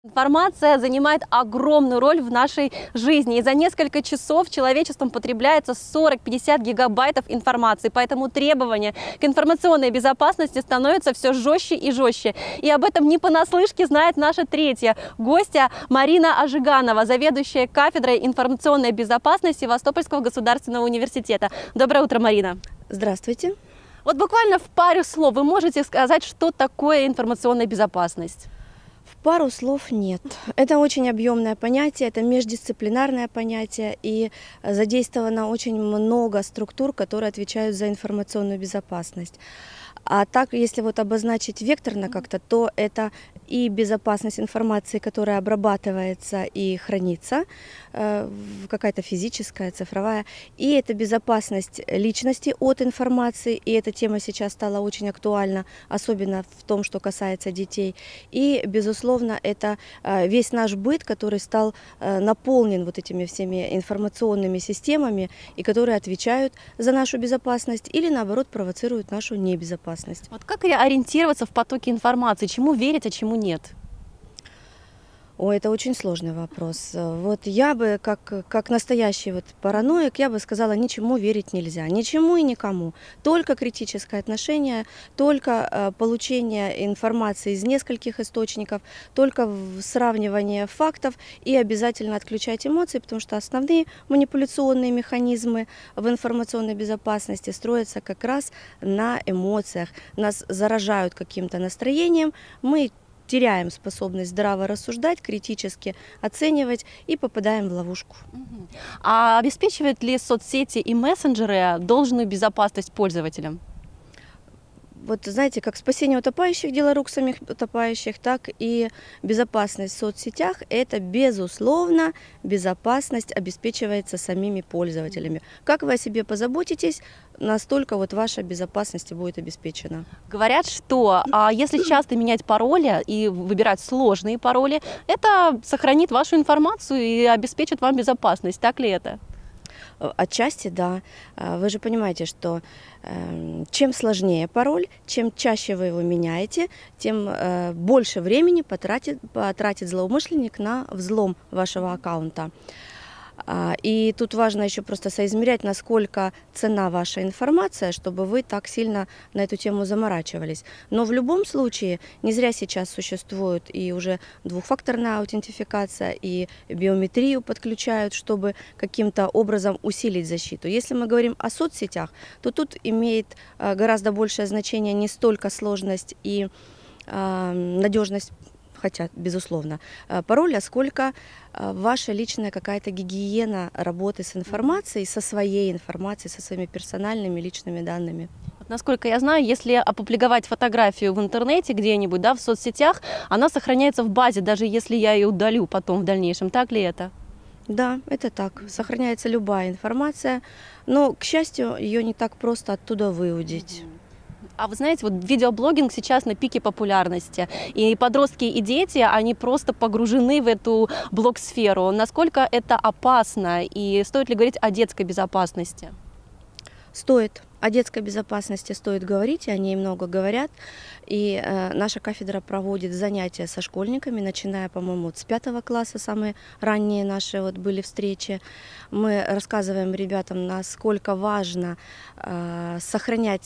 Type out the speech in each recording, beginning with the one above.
Информация занимает огромную роль в нашей жизни, и за несколько часов человечеством потребляется 40-50 гигабайтов информации, поэтому требования к информационной безопасности становятся все жестче и жестче. И об этом не понаслышке знает наша третья гостья Марина Ажиганова, заведующая кафедрой информационной безопасности Севастопольского государственного университета. Доброе утро, Марина. Здравствуйте. Вот буквально в паре слов вы можете сказать, что такое информационная безопасность? Пару слов нет. Это очень объемное понятие, это междисциплинарное понятие, и задействовано очень много структур, которые отвечают за информационную безопасность. А так, если вот обозначить векторно как-то, то это и безопасность информации, которая обрабатывается и хранится, какая-то физическая, цифровая, и это безопасность личности от информации, и эта тема сейчас стала очень актуальна, особенно в том, что касается детей. И, безусловно, это весь наш быт, который стал наполнен вот этими всеми информационными системами, и которые отвечают за нашу безопасность или, наоборот, провоцируют нашу небезопасность. Вот как ориентироваться в потоке информации, чему верить, а чему нет? Ой, это очень сложный вопрос. Вот я бы, как настоящий вот параноик, я бы сказала, ничему верить нельзя, ничему и никому. Только критическое отношение, только получение информации из нескольких источников, только сравнивание фактов и обязательно отключать эмоции, потому что основные манипуляционные механизмы в информационной безопасности строятся как раз на эмоциях. Нас заражают каким-то настроением, мы теряем способность здраво рассуждать, критически оценивать и попадаем в ловушку. А обеспечивают ли соцсети и мессенджеры должную безопасность пользователям? Вот знаете, как спасение утопающих, дело рук самих утопающих, так и безопасность в соцсетях – это, безусловно, безопасность обеспечивается самими пользователями. Как вы о себе позаботитесь, настолько вот ваша безопасность будет обеспечена. Говорят, что если часто менять пароли и выбирать сложные пароли, это сохранит вашу информацию и обеспечит вам безопасность. Так ли это? Отчасти, да. Вы же понимаете, что чем сложнее пароль, чем чаще вы его меняете, тем больше времени потратит злоумышленник на взлом вашего аккаунта. И тут важно еще просто соизмерять, насколько ценна ваша информация, чтобы вы так сильно на эту тему заморачивались. Но в любом случае, не зря сейчас существует и уже двухфакторная аутентификация, и биометрию подключают, чтобы каким-то образом усилить защиту. Если мы говорим о соцсетях, то тут имеет гораздо большее значение не столько сложность и надежность, хотя, безусловно, пароля, сколько ваша личная какая-то гигиена работы с информацией, со своей информацией, со своими персональными личными данными. Насколько я знаю, если опубликовать фотографию в интернете где-нибудь, да, в соцсетях, она сохраняется в базе, даже если я ее удалю потом в дальнейшем. Так ли это? Да, это так. Сохраняется любая информация, но, к счастью, ее не так просто оттуда выудить. А вы знаете, вот видеоблогинг сейчас на пике популярности, и подростки и дети, они просто погружены в эту блог-сферу. Насколько это опасно, и стоит ли говорить о детской безопасности? Стоит. О детской безопасности стоит говорить, и о ней много говорят. И наша кафедра проводит занятия со школьниками, начиная, по-моему, с 5 класса, самые ранние наши вот были встречи. Мы рассказываем ребятам, насколько важно сохранять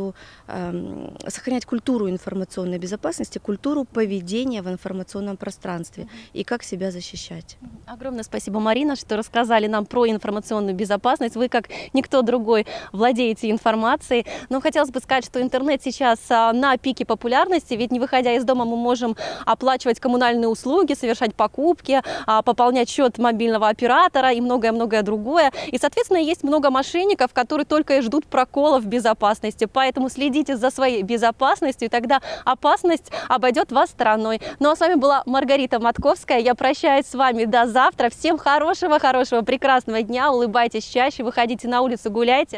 культуру информационной безопасности, культуру поведения в информационном пространстве и как себя защищать. Огромное спасибо, Марина, что рассказали нам про информационную безопасность. Вы, как никто другой, владеете информацией. Но хотелось бы сказать, что интернет сейчас на пике популярности, ведь не выходя из дома мы можем оплачивать коммунальные услуги, совершать покупки, пополнять счет мобильного оператора и многое-многое другое. И, соответственно, есть много мошенников, которые только и ждут проколов в безопасности. Поэтому следите за своей безопасностью, и тогда опасность обойдет вас стороной. Ну а с вами была Маргарита Матковская. Я прощаюсь с вами до завтра. Всем хорошего, прекрасного дня. Улыбайтесь чаще, выходите на улицу, гуляйте.